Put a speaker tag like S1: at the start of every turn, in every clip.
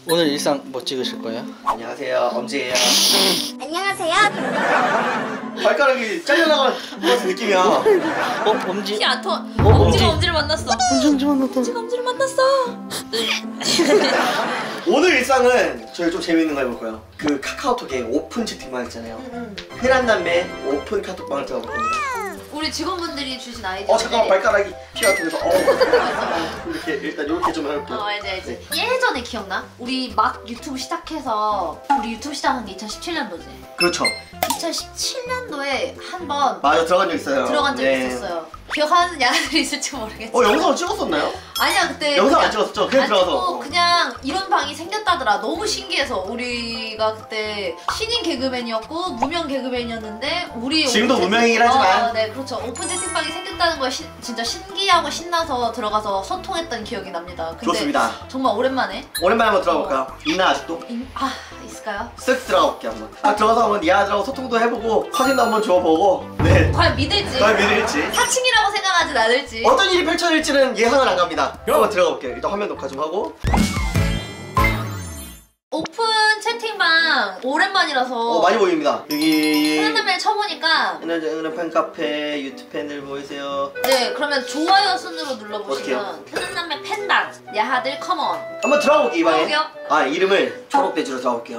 S1: 오늘 일상 뭐 찍으실 거예요?
S2: 안녕하세요, 엄지예요.
S3: 안녕하세요.
S2: 발가락이 잘려나간 것 같은 느낌이야.
S1: 엄지?
S3: 티 안 터.
S1: 엄지.
S3: 엄지가 엄지를 만났어.
S1: 엄지 만났다.
S3: 엄지가 엄지를 만났어.
S2: 오늘 일상은 저희 좀 재밌는 거 해볼 거예요. 그 카카오톡에 오픈 채팅방 있잖아요. 흔한 남매 오픈 카톡방을 들어볼 겁니다.
S3: 우리 직원분들이 주신 아이디어.
S2: 잠깐만, 발가락이 피가 통해서 이렇게 일단 이렇게 좀 해볼게요.
S3: 알지. 예전에 기억나? 우리 막 유튜브 시작해서 우리 유튜브 시작한 게 2017년도지.
S2: 그렇죠.
S3: 2017년도에 한번
S2: 맞아, 들어간 적 있어요.
S3: 들어간 적이 있었어요. 기억하는 야들이 있을지 모르겠지.
S2: 영상을 찍었었나요?
S3: 아니야, 그때
S2: 영상 안 찍었었죠? 그냥 들어가서.
S3: 그냥 이런 방이 생겼다더라. 너무 신기해서. 우리가 그때 신인 개그맨이었고 무명 개그맨이었는데 우리
S2: 지금도 무명이긴 하지만.
S3: 네, 그렇죠. 오픈 채팅방이 생겼다는 거에 진짜 신기하고 신나서 들어가서 소통했던 기억이 납니다. 근데
S2: 좋습니다.
S3: 정말 오랜만에
S2: 한번 들어가볼까요? 있나 아직도?
S3: 있을까요?
S2: 쓱 들어가 볼게요 한번. 들어가서 한번 니아들하고 소통도 해보고 사진도 한번 줘보고. 네.
S3: 과연 믿을지.
S2: 과연 믿을지.
S3: 사칭이라고 생각하진 않을지.
S2: 어떤 일이 펼쳐질지는 예상은 안 갑니다. 한번 들어가 볼게요. 일단 화면 녹화 좀 하고.
S3: 오픈 채팅방 오랜만이라서
S2: 많이 보입니다. 여기
S3: 흔한남매를 쳐보니까
S2: 은하 팬카페 유튜브 팬들 보이세요?
S3: 네, 그러면 좋아요 순으로 눌러보시면 흔한남매 팬단 야하들 컴온
S2: 한번 들어가 볼게요, 이 방에.
S3: 들어볼게요.
S2: 이름을 초록돼지로 들어가 볼게요.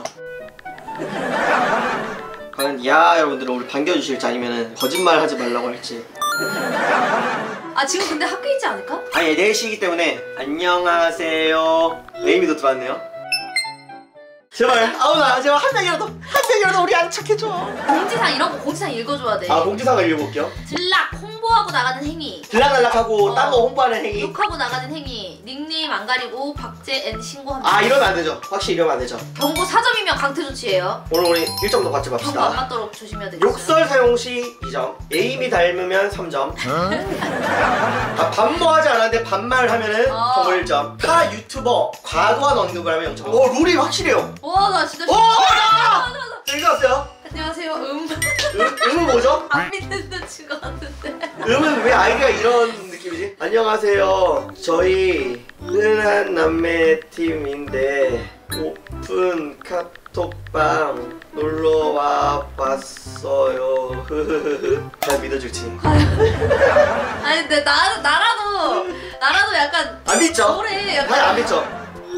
S2: 과연 여러분들은 우리 반겨주실지 아니면 거짓말 하지 말라고 할지.
S3: 지금 근데 학교 있지 않을까?
S2: 4시이기 때문에 안녕하세요. 에이미도 들어왔네요. 제발 제발 한 명이라도 우리 안 착해줘.
S3: 공지사항 이런 거 공지사항 읽어줘야 돼.
S2: 공지사항을 읽어볼게요.
S3: 들락 홍보하고 나가는 행위,
S2: 들락날락하고 딴 거 홍보하는 행위,
S3: 욕하고 나가는 행위, 닉네임 안 가리고 박제 N 신고합니다.
S2: 이러면 안 되죠. 확실히 이러면 안 되죠.
S3: 경고 4점이면 강퇴 조치예요.
S2: 오늘 우리 1점도 받지
S3: 경고 안
S2: 맙시다.
S3: 맞도록 조심해야 되겠어요.
S2: 욕설 사용 시 2점, 에임이 닮으면 3점, 반모하지 않았는데 반말하면은 경고 1점, 타 유튜버 과도한 언급을 하면 0점. 룰이 확실해요.
S3: 와, 나 진짜
S2: 이거 왔어요?
S3: 안녕하세요.
S2: 음은 뭐죠?
S3: 안 믿는 듯인 것 같은데.
S2: 음은 왜 아이디가 이런 느낌이지? 안녕하세요. 저희 흔한 남매 팀인데 오픈 카톡방 놀러와 봤어요. 잘 믿어줄지.
S3: 근데 나라도 약간
S2: 안 믿죠?
S3: 그래,
S2: 잘 안 믿죠?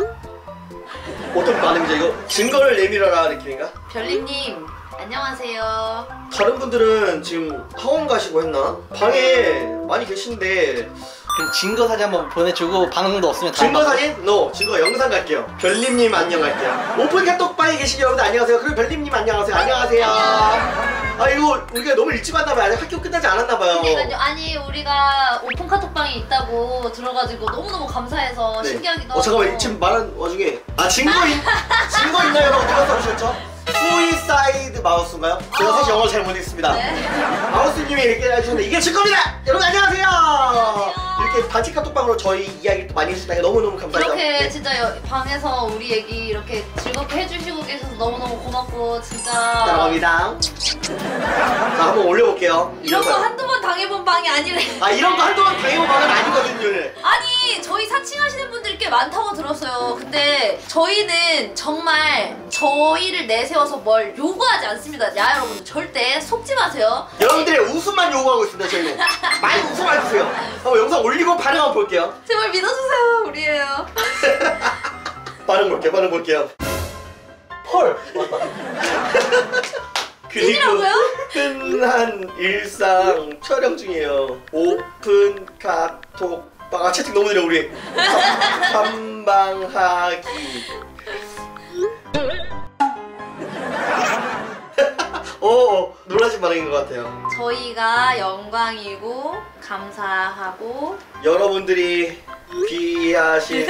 S2: 어떤 반응이죠 이거? 증거를 내밀어라 느낌인가?
S3: 별님님 안녕하세요.
S2: 다른 분들은 지금 학원 가시고 했나? 방에 많이 계신데
S1: 그럼 증거 사진 한번 보내주고 방송도 없으면 다
S2: 증거 사진? 증거 영상 갈게요. 별님님 안녕 갈게요. 오픈 카톡방에 계신 여러분들 안녕하세요. 그리고 별님님 안녕하세요. 안녕하세요. 이거 우리가 너무 일찍 왔나봐요. 아직 학교 끝나지 않았나봐요.
S3: 아니 우리가 오픈 카톡방에 있다고 들어가지고 너무너무 감사해서 신기하기도 하고.
S2: 잠깐만 지금 말한 와중에 증거 있나요? 라고 누가 써주셨죠? 스위사이드 마우스인가요? 제가 사실 영어를 잘 못했습니다. 마우스님이 이렇게 해주셨는데 이게 증거입니다! 여러분 안녕하세요! 이렇게 단체 카톡방으로 저희 이야기를 또 많이 해주시다니 너무너무 감사하죠.
S3: 이렇게 진짜 방에서 우리 얘기 이렇게 즐겁게 해주시고 계셔서 너무너무 고맙고 진짜
S2: 사랑합니다. 자 한번 올려볼게요.
S3: 이런 거 한두 번 당해본 방이 아니래.
S2: 이런 거 한두 번 당해본 방은 아니거든요.
S3: 아니 저희 사칭하시는 분들이 꽤 많다고 들었어요. 근데 저희는 정말 저희를 내세워서 뭘 요구하지 않습니다. 여러분들 절대 속지 마세요.
S2: 여러분들의 웃음만 요구하고 있습니다. 저희는 많이 웃음해주세요. 한번 영상 올리고 반응 한번 볼게요.
S3: 제발 믿어주세요. 우리예요.
S2: 반응 볼게요. 헐 맞다. 그리고 흔한 일상 촬영 중이에요. 오픈 카톡방 채팅 너무 느려 우리. 탐방하기. 놀라신 반응인 것 같아요.
S3: 저희가 영광이고 감사하고
S2: 여러분들이 귀하신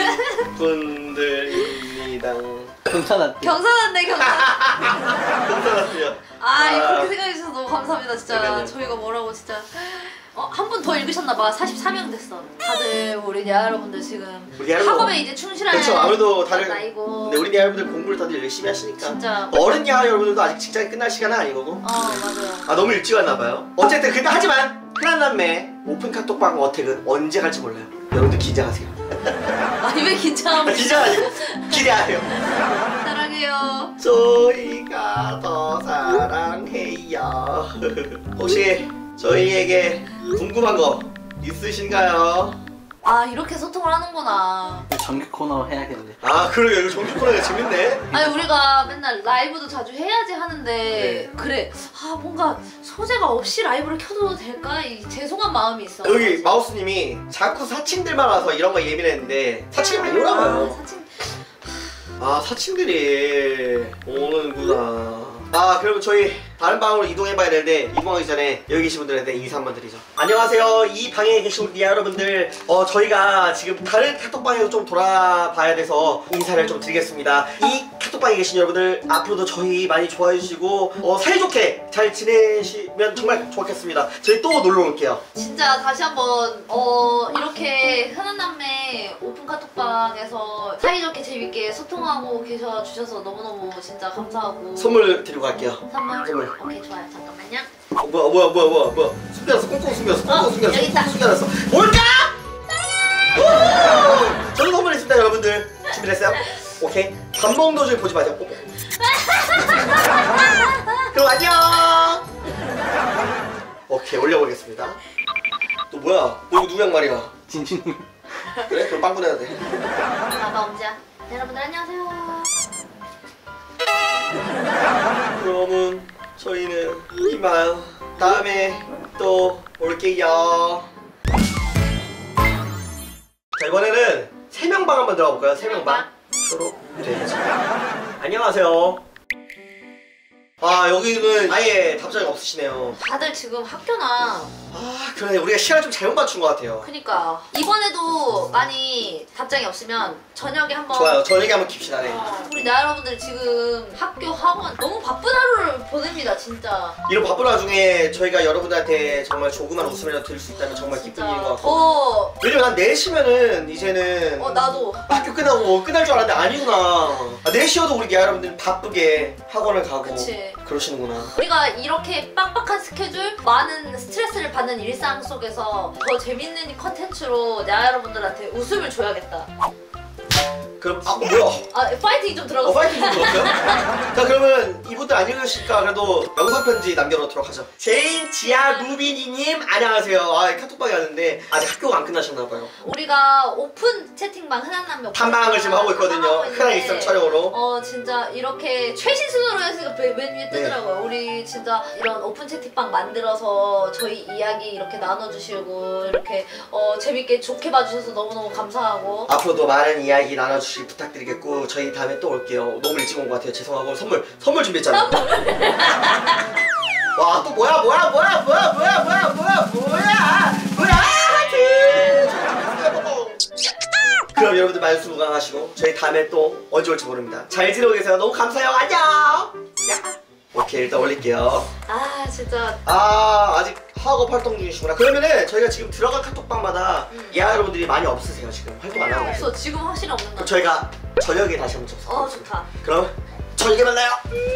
S2: 분들입니다.
S1: 경사났대.
S3: 경사났네.
S2: 감사합니다.
S3: 그렇게 생각해주셔서 너무 감사합니다. 진짜
S2: 그러니까요.
S3: 저희가 뭐라고 진짜 한 분 더 읽으셨나봐. 44명 됐어. 다들 우리 여러분들 지금 학업에 이제 충실한
S2: 그렇죠. 아무래도 다들
S3: 나이고.
S2: 근데 우리 여러분들 공부를 다들 열심히 하시니까
S3: 진짜
S2: 어른 여러분들도 아직 직장이 끝날 시간은 아니고
S3: 맞아요.
S2: 너무 일찍 왔나봐요. 어쨌든 근데 하지만 흔한 남매 오픈 카톡방 어택은 언제 갈지 몰라요. 여러분들 긴장하세요.
S3: 아니 왜 긴장하고
S2: 진짜 아니고 기대 안 해요.
S3: 사랑해요.
S2: 저희가 더 사랑해요. 혹시 저희에게 궁금한 거 있으신가요?
S3: 아 이렇게 소통을 하는구나.
S1: 정규 코너 해야겠네.
S2: 아 그러게 이거 정규 코너가 재밌네.
S3: 아니 우리가 맨날 라이브도 자주 해야지 하는데
S2: 네.
S3: 그래 아 뭔가 소재가 없이 라이브를 켜도 될까? 이 죄송한 마음이 있어.
S2: 여기 마우스님이 자꾸 사칭들만 와서 이런 거 예민했는데 사칭이 많이 오나봐요.
S3: 사진
S2: 아 사칭들이 오는구나. 아 그러면 저희 다른 방으로 이동해봐야 되는데 이동하기 전에 여기 계신 분들한테 인사 한번 드리죠. 안녕하세요. 이 방에 계신 우리 여러분들 저희가 지금 다른 카톡방에서 좀 돌아봐야 돼서 인사를 좀 드리겠습니다. 이 카톡방에 계신 여러분들 앞으로도 저희 많이 좋아해 주시고 사이좋게 잘 지내시면 정말 좋겠습니다. 저희 또 놀러 올게요.
S3: 진짜 다시 한번 이렇게 흔한 남매 오픈 카톡방에서 사이좋게 재밌게 소통하고 계셔 주셔서 너무너무 진짜 감사하고
S2: 선물 드리고 갈게요.
S3: 선물?
S2: 선물.
S3: 오케이 좋아요. 잠깐만요.
S2: 뭐야 숨겨놨어. 꽁꽁 숨겼어. 꽁꽁 숨겼어.
S3: 여기 있다.
S2: 꽁꽁 숨겨놨어. 뭘까? 우! 저도 선물 있습니다 여러분들. 준비됐어요? 오케이. 밥 먹는 도중에 보지 마세요. 그럼 안녕. 오케이 올려보겠습니다. 또 뭐야? 너 이거 누구 양말이야?
S1: 진주님.
S2: 그래? 그럼 빵꾸 내야 돼.
S3: 나가 엄지야. 여러분들 안녕하세요.
S2: 그러면 저희는 이만 다음에 또 올게요. 자 이번에는 3명 방 한번 들어가 볼까요? 3명 방. 초록 돼지. 안녕하세요. 아 여기는 아예 답장이 없으시네요.
S3: 다들 지금 학교나
S2: 아 그러네 우리가 시간을 좀 잘못 맞춘 것 같아요.
S3: 그니까 이번에도 많이 답장이 없으면 저녁에 한번
S2: 좋아요. 저녁에 한번 킵시다. 네.
S3: 우리 나 여러분들 지금 학교 학원 너무 바쁜 하루를 보냅니다 진짜.
S2: 이런 바쁜 와중에 저희가 여러분들한테 정말 조그만 웃음이라도 드릴 수 있다면 정말 기쁜 일인 것 같고
S3: 더
S2: 왜냐면 난 4시면은 이제는
S3: 나도
S2: 학교 끝나고 끝날 줄 알았는데 아니구나. 4시여도 우리 여러분들 바쁘게 학원을 가고
S3: 그치.
S2: 그러시는구나.
S3: 우리가 이렇게 빡빡한 스케줄 많은 스트레스를 받는 일상 속에서 더 재밌는 컨텐츠로 나 여러분들한테 웃음을 줘야겠다.
S2: 그럼 뭐야?
S3: 파이팅 좀 들어갔어.
S2: 파이팅 좀 들었어요? 자 그러면 이분들 안 읽으실까 그래도 영상 편지 남겨놓도록 하죠. 제인, 지아, 루비니님 안녕하세요. 카톡방에 왔는데 아직 학교가 안 끝나셨나봐요.
S3: 우리가 오픈 채팅방 흔한 남매
S2: 탐방을 지금 하고 있거든요. 흔한 일상 촬영으로.
S3: 진짜 이렇게 최신 수준으로 했으니까 맨 위에 뜨더라고요. 우리 진짜 이런 오픈 채팅방 만들어서 저희 이야기 이렇게 나눠주시고 이렇게 재밌게 좋게 봐주셔서 너무너무 감사하고
S2: 앞으로도 많은 이야기 나눠주시길 부탁드리겠고 저희 다음에 또 올게요. 너무 일찍 온 것 같아요. 죄송하고 선물 준비했잖아요. 와 또 뭐야 그럼 여러분들 만수무강하시고 저희 다음에 또 언제 올지 모릅니다. 잘 지내고 계세요. 너무 감사해요. 안녕. 오케이 일단 올릴게요.
S3: 진짜
S2: 아직 학업 활동 중이시구나. 그러면은 저희가 지금 들어간 카톡방마다 예아 여러분들이 많이 없으세요. 지금 활동 안 하고 계세요.
S3: 없어. 지금 확실히 없는 거
S2: 그럼 저희가 저녁에 다시 한번 접속.
S3: 좋다.
S2: 그럼 저녁에 만나요.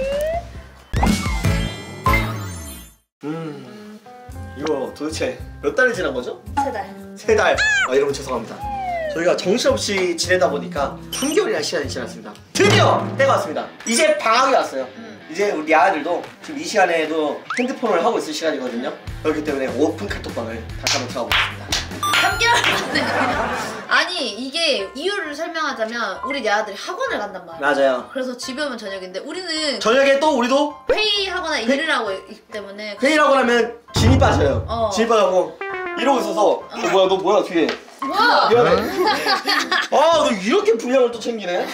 S2: 이거 도대체 몇 달이 지난 거죠?
S3: 3달.
S2: 3달. 여러분 죄송합니다. 저희가 정신없이 지내다 보니까 3개월이나 시간이 지났습니다. 드디어 때가 왔습니다. 이제 방학이 왔어요. 이제 우리 아이들도 지금 이 시간에도 핸드폰을 하고 있을 시간이거든요. 그렇기 때문에 오픈 카톡방을 다시 한번 들어가보겠습니다.
S3: 3개월 만에. 아니 이게 이유를 설명하자면 우리 내 아들이 학원을 간단 말이야.
S2: 맞아요.
S3: 그래서 집에 오면 저녁인데 우리는
S2: 저녁에 또 우리도
S3: 회의하거나 일을 하고 있기 때문에
S2: 회의라고 하면 진이 빠져요. 진이 빠져고 이러고 있어서 뭐야 너 뭐야 뒤에
S3: 뭐야?
S2: 미안해. 너 이렇게 분량을 또 챙기네.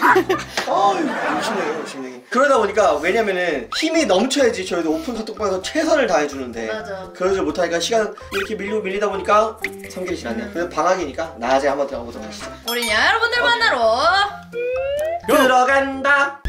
S2: 욕심내기. 그러다 보니까 왜냐면은 힘이 넘쳐야지 저희도 오픈 카톡방에서 최선을 다해주는데
S3: 맞아.
S2: 그러지 못하니까 시간 이렇게 밀리다 보니까 3개월이 지났네요. 그래서 방학이니까 낮에 한번 들어가보도록 하시죠.
S3: 우리 여러분들 만나러
S2: 들어간다.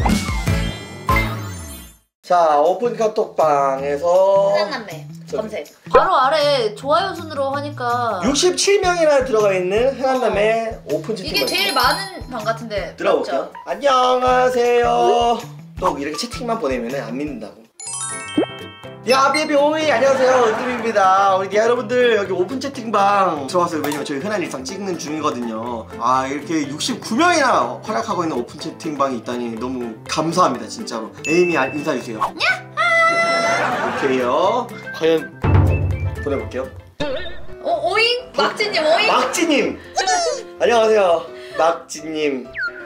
S2: 자 오픈 카톡방에서
S3: 흔한 남매 검색. 바로 아래 좋아요 순으로 하니까
S2: 67명이나 들어가 있는 흔한남의 오픈 채팅.
S3: 이게 제일 많은 방 같은데.
S2: 들어볼게요.
S3: 맞죠?
S2: 안녕하세요. 또 이렇게 채팅만 보내면 안 믿는다고. 야 베이비 오이 안녕하세요 은뜸입니다. 우리 여러분들 여기 오픈 채팅방 들어왔어요. 왜냐면 저희 흔한 일상 찍는 중이거든요. 아 이렇게 69명이나 활약하고 있는 오픈 채팅방이 있다니 너무 감사합니다 진짜로. 에이미 인사해주세요. 오케이요.
S1: 과연
S2: 보내볼게요.
S3: 오잉? 막지님 오잉?
S2: 막지님 안녕하세요 막지님.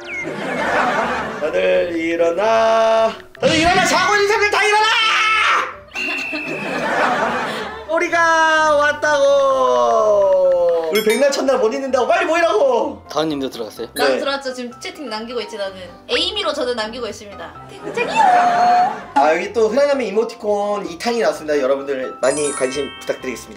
S2: 다들 일어나 자고 있는 사람들 다 일어나. 우리가 왔다고. 우리 백날 첫날 못 있는다고 빨리 모이라고.
S1: 다은님도 들어갔어요?
S3: 나도
S2: 네.
S3: 들어왔죠. 지금 채팅 남기고 있지 나는. 에이미로 저는 남기고 있습니다. 땡땡이요.
S2: 아 여기 또 흔한하면 이모티콘 2탄이 나왔습니다. 여러분들 많이 관심 부탁드리겠습니다.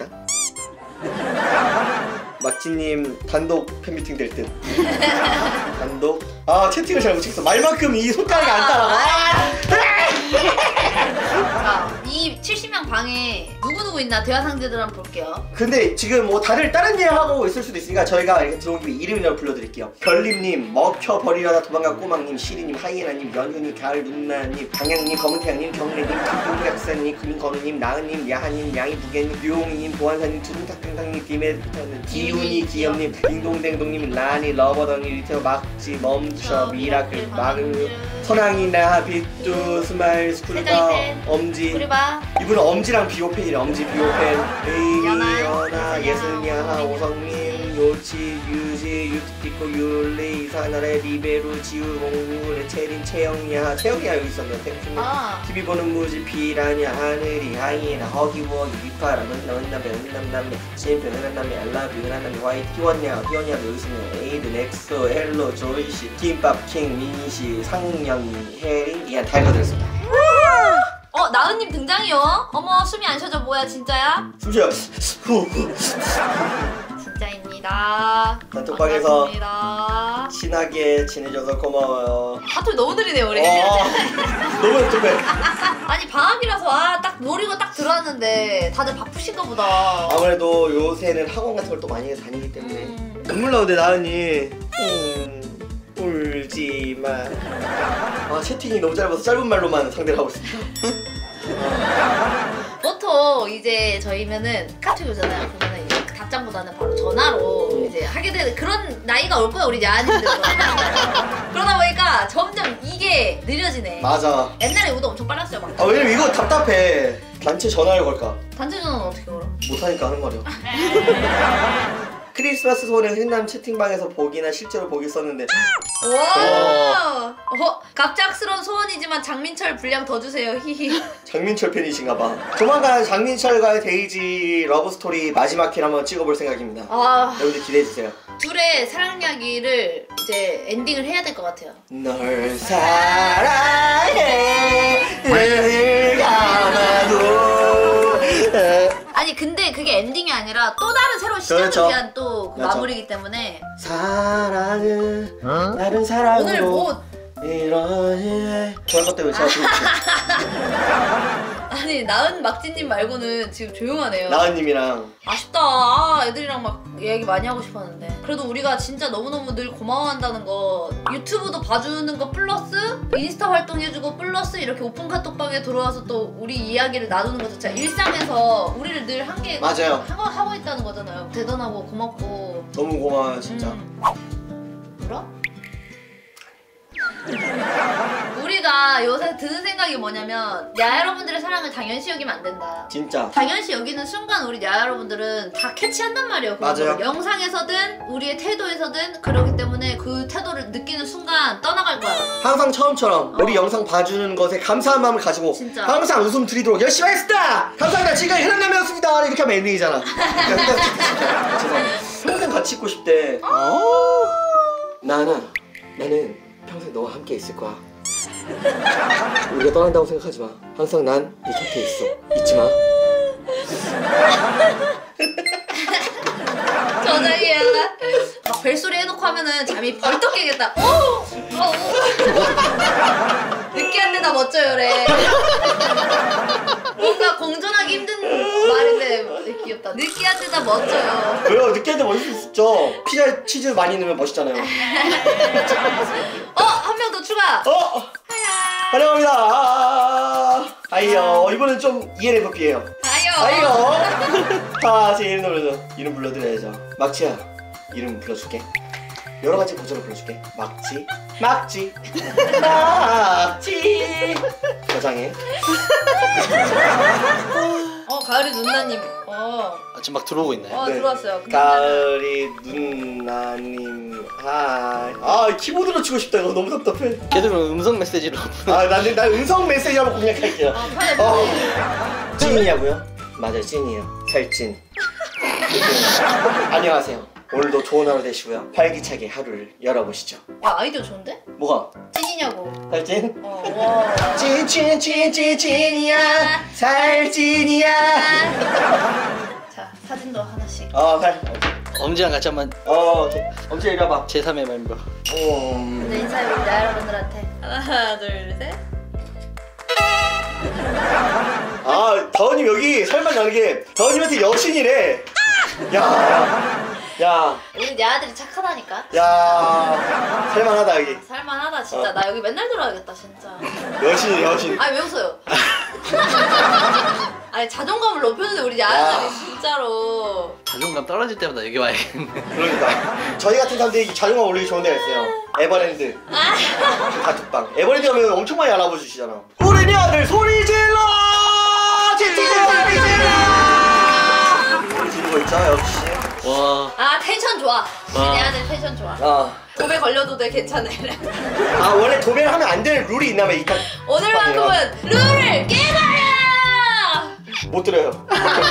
S2: 막지님 단독 팬미팅 될 듯. 단독. 아 채팅을 잘 못 찍었어. 말만큼 이 손가락이 안 따라가.
S3: 자, 이 70명 방에 누구누구 있나 대화 상대들 한번 볼게요.
S2: 근데 지금 뭐 다른 일 하고 있을 수도 있으니까 저희가 이렇게 들어온 김에 이름이라도 불러드릴게요. 별님님, 먹혀버리려다 도망가 꼬막님, 시리님, 하이에나님, 연휴님, 가을 눈나님, 방향님, 검은태양님, 경래님, 김동작사님, 금건우님, 나은님, 야한님, 양이부개님, 류홍이님, 보안사님, 투둥탁탕탕님, 디운이, 기염님, 딩동댕동님, 라니, 러버더니, 리테오, 막지, 멈춰, 미라클, 마그, 선왕이나, 빗두, 스마일, 스쿨가, 엄지.
S3: 우리 봐.
S2: 이분은 엄지랑 비오펜이래. 엄지 비오펜. 에이미,
S3: 연아,
S2: 연아, 예슬냐, 오성민, 요치, 유지, 유티피코, 율리, 이사나래, 리베루, 지우, 몽루, 체린, 채영이야. 채영이야 여기 있었네. 탱크님. TV 보는 무지, 피라냐, 하늘이, 하이에나, 허기워기, 비파라, 은남남배, 은남남배, 심표, 은남남배, 알라뷰, 은남남배, 화이트, 희원야, 희원야, 여기 있었네. 에이드, 넥소, 헬로, 조이시, 김밥, 킹, 미니시, 상영이, 혜린, 이한 다 읽어드렸습니다.
S3: 나은님 등장이요. 어머 숨이 안 쉬어져. 뭐야 진짜야?
S2: 숨쉬어.
S3: 진짜입니다.
S2: 단톡방에서
S3: 반갑습니다.
S2: 친하게 지내줘서 고마워요.
S3: 하트 너무 느리네 우리.
S2: 너무 예쁘네.
S3: 아니 방학이라서 딱 노리고 딱 들어왔는데 다들 바쁘신가 보다.
S2: 아무래도 요새는 학원 같은 걸 또 많이 다니기 때문에 눈물 나오네 나은이. 울지마. 아 채팅이 너무 짧아서 짧은 말로만 상대를 하고 있습니다.
S3: 보통 이제 저희면은 카톡이 오잖아요. 그러면 이제 답장보다는 바로 전화로 이제 하게 되는 그런 나이가 올 거야 우리 야한님들. 그러다 보니까 점점 이게 느려지네.
S2: 맞아.
S3: 옛날에 우도 엄청 빨랐어요 막.
S2: 아 왜냐면 이거 답답해. 단체 전화를 걸까?
S3: 단체 전화는 어떻게 걸어?
S2: 못하니까 하는 말이야. 크리스마스 소원은 흔남 채팅방에서 보기나 실제로 보기 썼는데.
S3: 와. 갑작스러운 소원이지만 장민철 분량 더 주세요. 히히.
S2: 장민철 팬이신가봐. 조만간 장민철과의 데이지 러브스토리 마지막 회 한번 찍어볼 생각입니다. 여러분들 기대해주세요.
S3: 둘의 사랑 이야기를 이제 엔딩을 해야 될 것 같아요.
S2: 널 사랑해 눈을 감아도.
S3: 아니 근데 그게 엔딩이 아니라 또 다른 새로운 시작을
S2: 그렇죠.
S3: 위한 또 그
S2: 맞아.
S3: 마무리이기 때문에
S2: 사랑은 다른 사랑으로
S3: 오늘 뭐
S2: 이러니 저런 것 때문에 제가 그렇지.
S3: 아니 나은 막지님 말고는 지금 조용하네요.
S2: 나은님이랑
S3: 아쉽다. 애들이랑 막 얘기 많이 하고 싶었는데 그래도 우리가 진짜 너무너무 늘 고마워한다는 거 유튜브도 봐주는 거 플러스 인스타 활동해주고 플러스 이렇게 오픈 카톡방에 들어와서 또 우리 이야기를 나누는 거 자체가 일상에서 우리를 늘 함께
S2: 맞아요.
S3: 하고 있다는 거잖아요. 대단하고 고맙고
S2: 너무 고마워요 진짜.
S3: 울어? 우리가 요새 드는 생각이 뭐냐면 야 여러분들의 사랑을 당연시 여기면 안 된다.
S2: 진짜
S3: 당연시 여기는 순간 우리 야 여러분들은 다 캐치한단 말이에요.
S2: 맞아요.
S3: 영상에서든 우리의 태도에서든 그렇기 때문에 그 태도를 느끼는 순간 떠나갈 거야.
S2: 항상 처음처럼 우리 영상 봐주는 것에 감사한 마음을 가지고
S3: 진짜.
S2: 항상 웃음 드리도록 열심히 하겠습니다. 감사합니다. 지금까지 흔한남이었습니다. 이렇게 하면 엔딩이잖아. 죄송합니다. 평생 같이 있고 싶대. 나는 평생 너와 함께 있을 거야. 우리가 떠난다고 생각하지 마. 항상 난 네 곁에 있어. 잊지 마.
S3: 저장이야. 막 벨소리 해놓고 하면은 잠이 벌떡 깨겠다. 느끼한데 다 멋져요래. 뭔가 공존하기 힘든 말인데 귀엽다. 느끼한데 다 멋져요.
S2: 왜요? 느끼한데 멋있을 수 있죠. 피자에 치즈 많이 넣으면 멋있잖아요.
S3: 한 명 더 추가.
S2: 환영합니다. 아이요. 이번엔 좀 ENFP예요. 아이요. 제 이름 불러줘. 이름 불러드려야죠. 막지야, 이름 불러줄게. 여러 가지 버전을 불러줄게. 막지. 막지. 저장해.
S3: 가을이 누나님.
S1: 지금 막 들어오고 있나요?
S2: 네.
S3: 들어왔어요.
S2: 가을이 누나님 하이. 키보드로 치고 싶다. 이거 너무 답답해.
S1: 걔들은 음성 메시지로.
S2: 난 음성 메시지 한번 공략할게요.
S3: 편해.
S2: 찐이냐고요? 맞아요, 찐이에요. 살찐. 안녕하세요. 오늘도 좋은 하루 되시고요. 활기차게 하루를 열어보시죠.
S3: 야, 아이디어 좋은데?
S2: 뭐가?
S3: 찐이냐고.
S2: 살찐?
S3: 와.
S2: 찐이야. 살찐이야.
S3: 자, 사진도 하나씩.
S1: 엄지랑 같이 한번
S2: 오케이. 엄지 이리 와봐.
S1: 제3의 멤버.
S3: 먼저 인사해 우리 여러분들한테. 하나, 둘, 셋.
S2: 다원님 여기 설마 가는 게 다원님한테 여신이래. 야.
S3: 우리 내 아들이 착하다니까.
S2: 야. 살만하다 여기.
S3: 살만하다 진짜. 나 여기 맨날 들어야겠다 진짜.
S2: 여신.
S3: 아니 왜 웃어요? 아니 자존감을 높여주는데 우리 내 아들이 진짜로.
S1: 자존감 떨어질 때마다 여기 와야겠네.
S2: 그러니까 저희 같은 사람들이 자존감 올리기 좋은 데가 있어요. 에버랜드. 가툭방. 에버랜드 가면 엄청 많이 알아봐 주시잖아. 우리 아들 소리 질러! 소리 지르고 있죠 역시.
S1: 와.
S3: 텐션 좋아. 우리 내 아들 텐션 좋아. 도배 걸려도 돼 괜찮아.
S2: 원래 도배를 하면 안 되는 룰이 있나봐요. 이
S3: 오늘만큼은 룰을 깨버려!
S2: 못 들어요.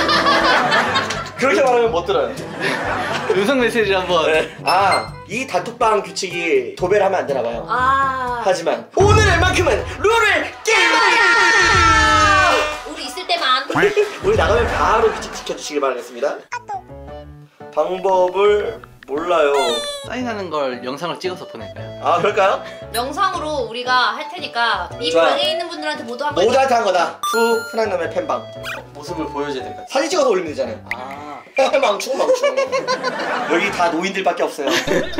S2: 그렇게 말하면 못 들어요.
S1: 음성 메시지 한번.
S2: 이 단톡방 규칙이 도배를 하면 안 되나봐요. 하지만 오늘만큼은 룰을 깨버려!
S3: 우리 있을 때만.
S2: 우리 나가면 바로 규칙 지켜주시길 바라겠습니다. 방법을 몰라요.
S1: 사인하는 걸 영상을 찍어서 보낼까요?
S2: 그럴까요?
S3: 영상으로 우리가 할 테니까 이
S2: 좋아요.
S3: 방에 있는 분들한테 모두 한 번.
S2: 모두한테 한 거다. 흔한남의 팬방.
S1: 모습을 보여줘야 될 것 같아요.
S2: 사진 찍어서 올리면 되잖아요. 망충. 여기 다 노인들밖에 없어요.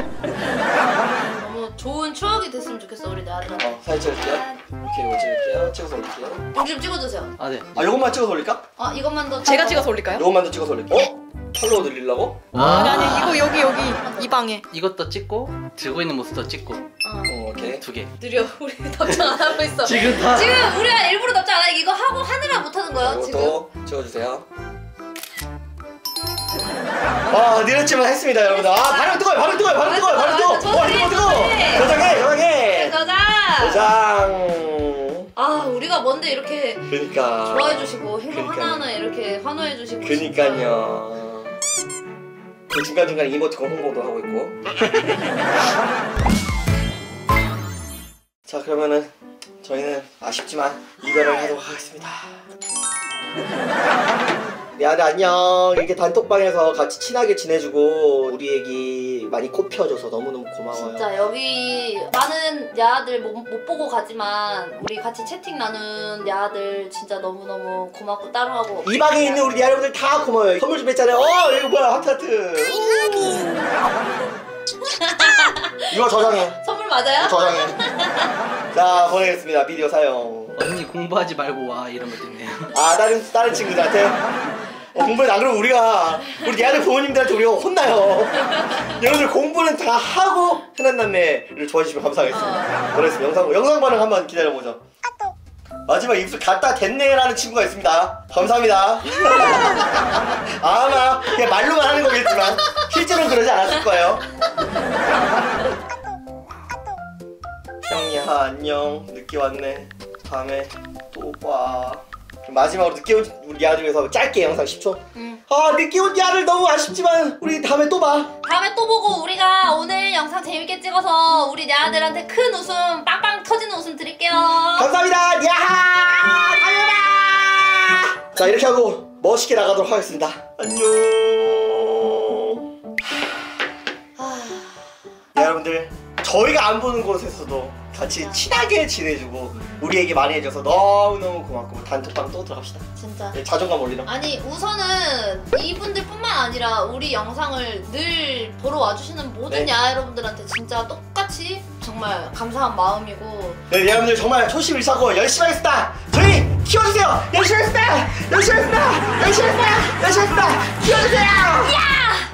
S3: 너무 좋은 추억이 됐으면 좋겠어 우리 내 아들한테.
S2: 사진 찍을게요. 이렇게 찍을게요. 찍어서 올릴게요.
S3: 우리 좀 찍어주세요.
S1: 네.
S2: 요것만 찍어서 올릴까?
S3: 이것만 더.
S4: 제가 찍어서 올릴까요?
S2: 요것만 더 찍어서 올릴게요. 팔로우 늘리려고?
S4: 아니 이거 여기 이 방에.
S1: 이것도 찍고 들고 있는 모습도 찍고.
S2: 오케이.
S1: 2개.
S3: 느려. 우리 답장 안 하고 있어.
S1: 지금
S3: 우리가 일부러 답장 안 해. 이거 하고 하느라 못 하는 거야 지금.
S2: 이것도 찍어주세요. 느렸지만 했습니다 여러분들. 반응 뜨거워요. 반응 뜨거워. 저장해. 저장.
S3: 우리가 뭔데 이렇게
S2: 그러니까
S3: 좋아해 주시고 행동 하나하나 이렇게 환호해 주시고.
S2: 그니까요. 그 중간중간에 이모티콘 홍보도 하고 있고. 자 그러면은 저희는 아쉽지만 이거를 하도록 하겠습니다. 미안해 안녕. 이렇게 단톡방에서 같이 친하게 지내주고 우리 애기 많이 꽃피워줘서 너무너무 고마워요.
S3: 진짜 여기 많은 야들 못 보고 가지만 우리 같이 채팅 나눈 야들 진짜 너무너무 고맙고 따로하고.
S2: 이 방에 있는 우리 여러분들 다 고마워요. 선물 준비했잖아요. 이거 뭐야 하트. 이거 저장해.
S3: 선물 맞아요?
S2: 저장해. 자 보내겠습니다. 비디오 사용.
S1: 언니 공부하지 말고 와 이런 것도 있네요.
S2: 다른 친구들한테 공부는 안 그러면 우리 애들 부모님들한테 우리가 혼나요. 여러분들 공부는 다 하고 흔한남매를 좋아해주시면 감사하겠습니다. 그래서 영상 반응 한번 기다려보죠. 마지막 입술 갖다 댔네라는 친구가 있습니다. 감사합니다. 아마 그냥 말로만 하는 거겠지만 실제로는 그러지 않았을 거예요. 형이야 안녕. 늦게 왔네. 다음에 또 봐. 마지막으로 늦게 온 우리 야들 위해서 짧게 영상 10초. 늦게 온 야들 너무 아쉽지만 우리 다음에 또 봐.
S3: 다음에 또 보고 우리가 오늘 영상 재밌게 찍어서 우리 내 아들한테 큰 웃음 빵빵 터지는 웃음 드릴게요.
S2: 감사합니다. 야하 달려라. 자 이렇게 하고 멋있게 나가도록 하겠습니다. 안녕. 네, 여러분들 저희가 안 보는 곳에서도 같이 친하게 지내주고 우리에게 많이 해줘서 너무너무 고맙고 단톡방 또 들어갑시다.
S3: 진짜.
S2: 네, 자존감 올리러.
S3: 아니 우선은 이분들뿐만 아니라 우리 영상을 늘 보러 와주시는 모든
S2: 네.
S3: 야 여러분들한테 진짜 똑같이 정말 감사한 마음이고.
S2: 네 여러분들 정말 초심 잃지 않고 열심히 하겠습니다. 저희 키워주세요. 열심히 했습니다. 열심히 했습니다. 열심히 했습니다. 열심히 했습니다. 키워주세요.
S3: 야!